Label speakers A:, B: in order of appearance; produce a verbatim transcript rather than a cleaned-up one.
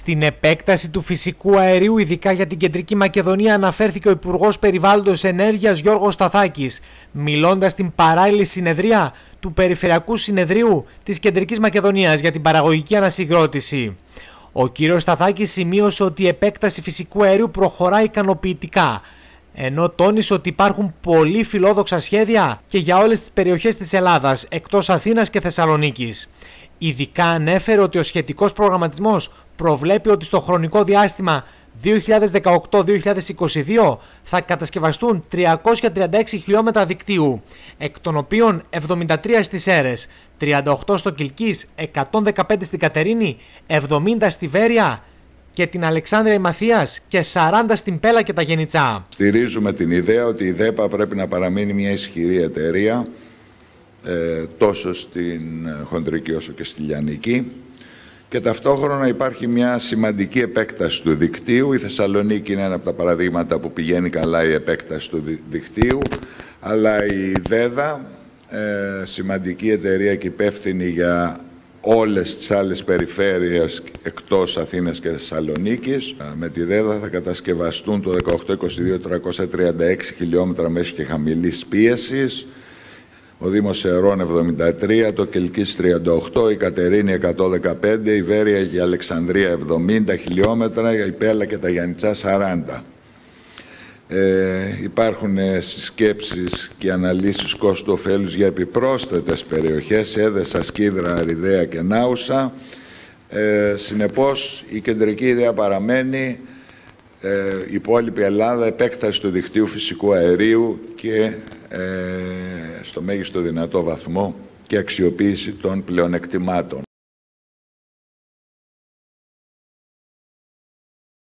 A: Στην επέκταση του φυσικού αερίου, ειδικά για την Κεντρική Μακεδονία, αναφέρθηκε ο Υπουργός Περιβάλλοντος Ενέργειας Γιώργος Σταθάκης, μιλώντας στην παράλληλη συνεδρία του Περιφερειακού Συνεδρίου της Κεντρικής Μακεδονίας για την παραγωγική ανασυγκρότηση. Ο κύριος Σταθάκης σημείωσε ότι η επέκταση φυσικού αερίου προχωράει ικανοποιητικά, ενώ τόνισε ότι υπάρχουν πολύ φιλόδοξα σχέδια και για όλες τις περιοχές της Ελλάδας, εκτός Αθήνας και Θεσσαλονίκης. Ειδικά ανέφερε ότι ο σχετικός προγραμματισμός προβλέπει ότι στο χρονικό διάστημα δύο χιλιάδες δεκαοκτώ με δύο χιλιάδες είκοσι δύο θα κατασκευαστούν τριακόσια τριάντα έξι χιλιόμετρα δικτύου, εκ των οποίων εβδομήντα τρία στις Σέρρες, τριάντα οκτώ στο Κιλκής, εκατόν δεκαπέντε στην Κατερίνη, εβδομήντα στη Βέρεια και την Αλεξάνδρεια Ημαθίας και σαράντα στην Πέλα και τα Γενιτσά.
B: Στηρίζουμε την ιδέα ότι η ΔΕΠΑ πρέπει να παραμείνει μια ισχυρή εταιρεία, ε, τόσο στην χοντρική όσο και στη λιανική, και ταυτόχρονα υπάρχει μια σημαντική επέκταση του δικτύου. Η Θεσσαλονίκη είναι ένα από τα παραδείγματα που πηγαίνει καλά η επέκταση του δικτύου, αλλά η ΔΕΔΑ, ε, σημαντική εταιρεία και υπεύθυνη για όλες τις άλλες περιφέρειες εκτός Αθήνας και Θεσσαλονίκης, με τη ΔΕΔΑ θα κατασκευαστούν το δεκαοκτώ είκοσι δύο τριακόσια τριάντα έξι χιλιόμετρα μέσης και χαμηλής πίεσης, ο Δήμος Σερών εβδομήντα τρία, το Κιλκής τριάντα οκτώ, η Κατερίνη εκατόν δεκαπέντε, η Βέρεια και η Αλεξανδρία εβδομήντα χιλιόμετρα, η Πέλα και τα Γιαννιτσά σαράντα. Ε, υπάρχουν συσκέψεις και αναλύσεις κόστου-οφέλους για επιπρόσθετες περιοχές, Έδεσα, Σκίδρα, Αριδαία και Νάουσα. Ε, συνεπώς, η κεντρική ιδέα παραμένει, ε, η υπόλοιπη Ελλάδα, επέκταση του δικτύου φυσικού αερίου και ε, στο μέγιστο δυνατό βαθμό και αξιοποίηση των πλεονεκτημάτων.